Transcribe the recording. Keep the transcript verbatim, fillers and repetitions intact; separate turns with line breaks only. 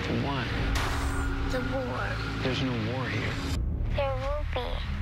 For what?
The war.
There's no war here.
There will be.